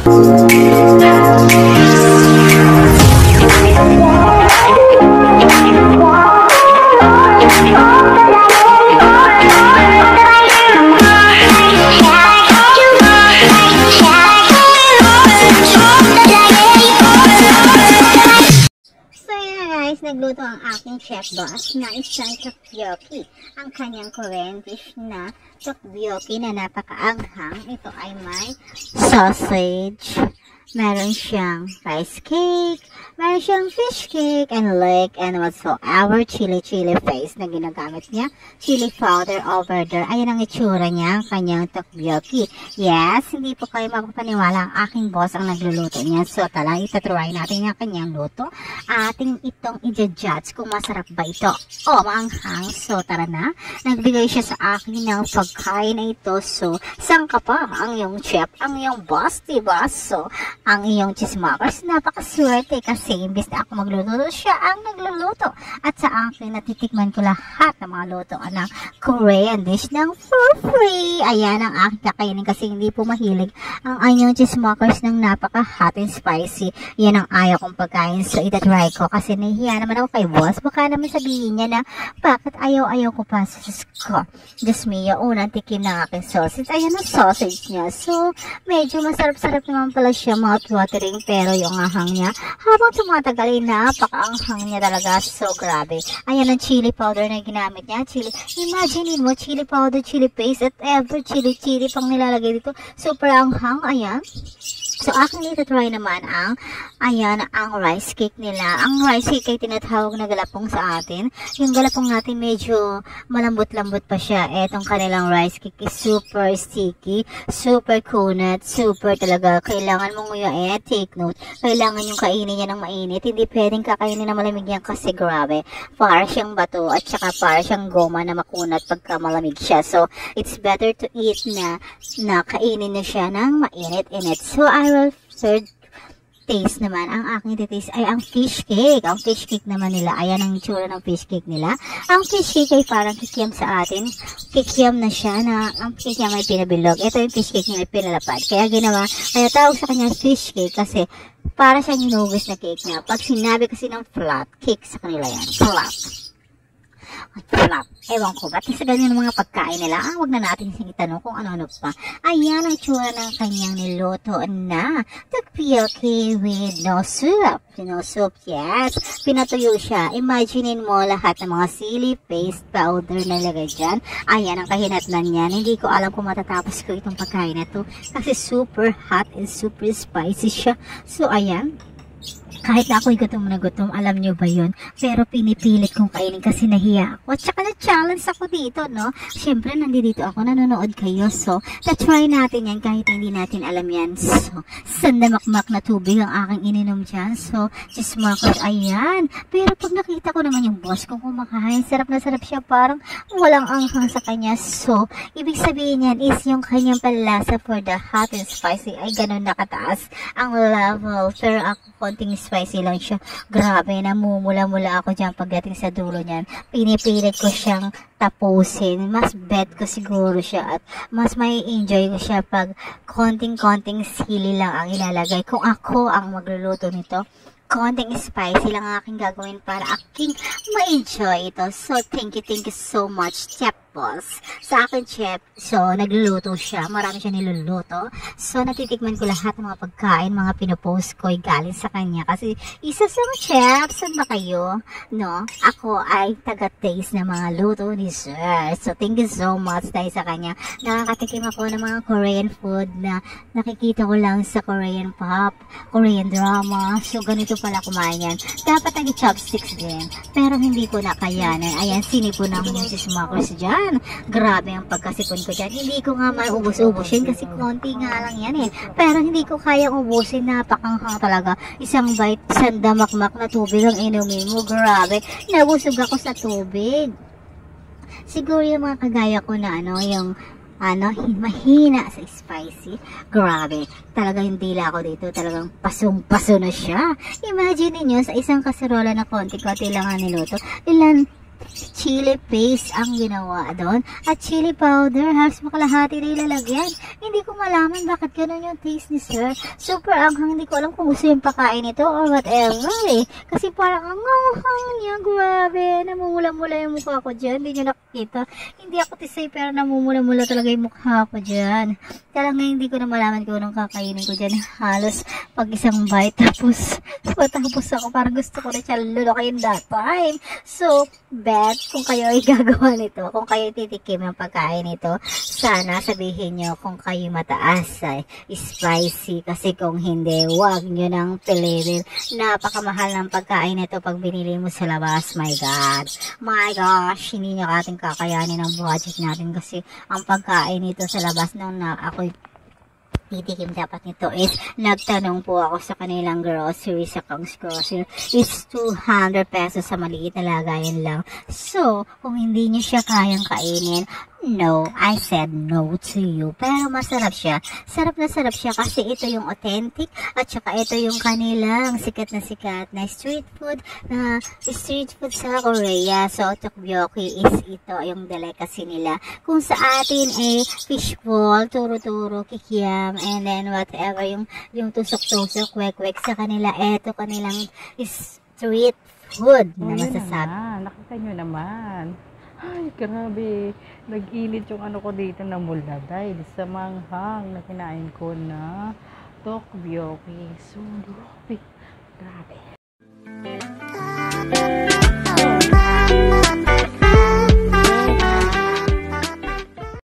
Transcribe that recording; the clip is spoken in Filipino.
Nagluto ang aking chef boss na isang teokbokki. Ang kanyang Korean dish na teokbokki na napakaanghang. Ito ay may sausage, meron siyang rice cake, meron siyang fish cake and leg, and whatsoever chili paste na ginagamit niya. Chili powder over there. Ayan ang itsura niya, ang kanyang teokbokki. Yes, hindi po kayo mapapaniwala, ang aking boss ang nagluluto niya. So talagang itatry natin ang kanyang luto. Ating itong i-judge kung masarap ba ito o maanghang. So tara na, nagbigay siya sa akin ng pagkain na ito. So saan ka pa? Ang iyong chef, ang iyong boss, diba? So ang iyong chismakers, napakaswerte kasi imbes na ako magluluto, siya ang nagluluto. At sa akin, natitikman ko lahat ng mga luto ng Korean dish ng for free. Ayan ang aking kakainin kasi hindi po mahilig ang inyong chismakers ng napaka-hot and spicy. Yan ang ayaw kong pagkain. So itatry ko kasi nahihiya naman ako kay boss. Baka naman sabihin niya na bakit ayaw ko pa sa ko. Diyos mio, unang tikim ng aking sausage. Ayan ang sausage niya. So medyo masarap-sarap naman pala siya, mouth-watering, pero yung ahang niya habang tumatagal ay napaka-anghang niya talaga. So grabe. Ayan ang chili powder na ginamit niya. Chili. Imagine mo, chili powder, chili paste, at ever chili pang nilalagay dito. Super anghang. Ayan. So, aking itatry naman ang rice cake nila. Ang rice cake ay tinatawag na galapong sa atin. Yung galapong natin medyo malambot-lambot pa siya. Etong kanilang rice cake is super sticky, super kunat, super talaga. Kailangan mong nguyain. Take note. Kailangan yung kainin niya ng mainit. Hindi pwedeng kakainin na malamig yan kasi grabe. Para siyang bato at saka para siyang goma na makunat pagka malamig siya. So, it's better to eat na kainin na siya ng mainit-init. So, third taste naman, ang aking taste ay ang fish cake. Ang fish cake naman nila, ayan ang itsura ng fish cake nila. Ang fish cake ay parang kikiam sa atin. Kikiam na siya na ang kikiam ay pinabilog. Ito yung fish cake niya ay pinalapad. Kaya tawag sa kanya fish cake kasi para siyang hinugas na cake niya. Pag sinabi kasi ng flat, cake sa kanila yan. Flat. Ewan ko, ba't sa ganyan mga pagkain nila? Huwag na natin itanong kung ano-ano pa. Ayan ang tsura ng kanyang niluto na teokbokki with no soup. No soup, yes. Pinatuyo siya. Imaginein mo lahat ng mga chili paste powder na lagay dyan. Ayan ang kahinatnan niyan. Hindi ko alam kung matatapos ko itong pagkain na to kasi super hot and super spicy siya. So, ayan. Kahit na ako'y gutom na gutom, alam nyo ba yun? Pero pinipilit kong kainin kasi nahiya ako. At saka na-challenge ako dito, no? Siyempre, nandito ako, nanonood kayo. So, na-try natin yan kahit hindi natin alam yan. So, sandamakmak na tubig ang aking ininom dyan. So, chismakos, ayan. Pero pag nakita ko naman yung boss kong kumakain, sarap na sarap siya. Parang walang anghang sa kanya. So, ibig sabihin yan is yung kanyang palasa for the hot and spicy ay ganun nakataas ang level. Pero ako, konting spicy lang siya. Grabe, namumula-mula ako dyan pagdating sa dulo niyan. Pinipilit ko siyang tapusin. Mas bet ko siguro siya at mas may enjoy ko siya pag konting-konting sili lang ang ilalagay. Kung ako ang magluluto nito, konting spicy lang ang aking gagawin para aking ma-enjoy ito. So, thank you so much, Chef Boss. Sa akin, Chef, so, nagluluto siya. Marami siya niluluto. So, natitikman ko lahat ng mga pagkain, mga pinopost ko ay galing sa kanya. Kasi, isa sa mga chef, saan ba kayo? No? Ako ay taga-taste ng mga luto ni Sir. So, thank you so much dahil sa kanya. Nakakatikim ako ng mga Korean food na nakikita ko lang sa Korean pop, Korean drama. So, ganito pala kumain yan. Dapat nag-chopsticks din. Pero hindi ko nakayanan. Ayan, sinipon namin yung sismakers dyan. Grabe ang pagkasipon ko dyan. Hindi ko nga maubos-ubusin kasi konti nga lang yan eh. Pero hindi ko kayang ubusin. Napakanghang talaga. Isang bite, sandamakmak na tubig ang inumin mo. Grabe. Nabusog ako sa tubig. Siguro yung mga kagaya ko na yung mahina sa spicy. Grabe. Talaga yung dila ko dito. Talagang pasong-paso na siya. Imagine niyo sa isang kaserola na konti-konti lang ang niluto. Ilan chili paste ang ginawa doon at chili powder, halos makalahati na ilalagyan. Hindi ko malaman bakit ganun yung taste ni sir. Super anghang, hindi ko alam kung gusto yung pakain ito or whatever eh. Kasi parang ang anghang niya, grabe. Namumula-mula yung mukha ko dyan, hindi nyo nakikita. Hindi ako tisay pero namumula-mula talaga yung mukha ko dyan. Kaya lang hindi ko na malaman kung anong kakainin ko dyan. Halos pag isang bite tapos ako parang gusto ko na siya lulukayin that time. So, bet kung kayo ay gagawa nito, kung kayo titikim ng pagkain nito, sana sabihin nyo kung kayo mataas ay spicy, kasi kung hindi, wag nyo nang piliin. Napakamahal ng pagkain nito pag binili mo sa labas. My gosh, hindi nyo ating kakayanin ang budget natin kasi ang pagkain nito sa labas nung ako'y titikim dapat nito is, nagtanong po ako sa kanilang grocery, sa Kang's Grocery, is 200 pesos sa maliit na lagayan lang. So, kung hindi nyo siya kayang kainin, no, I said no to you. Pero masarap siya. Sarap siya kasi ito yung authentic at saka ito yung kanilang sikat na street food sa Korea. So, teokbokki is ito yung delicacy nila. Kung sa atin fishball, turo-turo, kikiam, and then whatever yung tusok-tusok, kwek-kwek, sa kanila, ito kanilang street food na masasabi. Nakita nyo naman. Ay, grabe. Nag-init yung ano ko dito na mula dahil sa manghang na kinain ko na teokbokki. So, grabe.